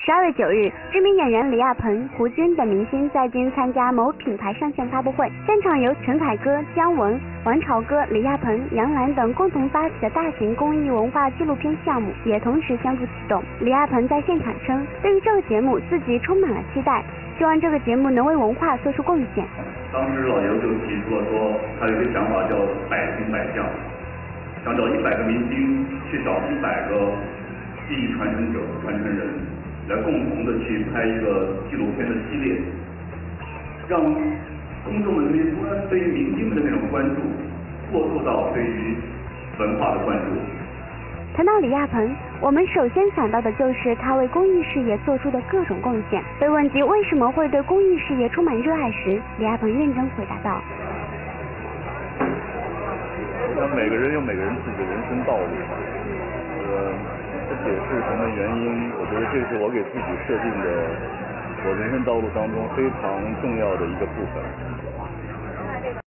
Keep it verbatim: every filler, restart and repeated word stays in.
十二月九日，知名演员李亚鹏、胡军等明星在京参加某品牌上线发布会，现场由陈凯歌、姜文、王朝歌、李亚鹏、杨澜等共同发起的大型公益文化纪录片项目也同时宣布启动。李亚鹏在现场称，对于这个节目自己充满了期待，希望这个节目能为文化做出贡献。 当时老刘就提出了说，他有一个想法叫百星百将，想找一百个明星，去找一百个技艺传承者、传承人，来共同的去拍一个纪录片的系列，让公众的对于对于明星们的那种关注，过渡到对于文化的关注。 谈到李亚鹏，我们首先想到的就是他为公益事业做出的各种贡献。被问及为什么会对公益事业充满热爱时，李亚鹏认真回答道： 我想每个人有每个人自己的人生道路，呃，不解释什么原因，我觉得这是我给自己设定的我人生道路当中非常重要的一个部分。